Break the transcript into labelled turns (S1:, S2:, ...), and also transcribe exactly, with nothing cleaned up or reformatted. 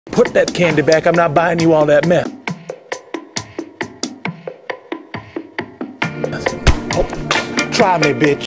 S1: Put that candy back. I'm not buying you all that mess. Oh, try me, bitch.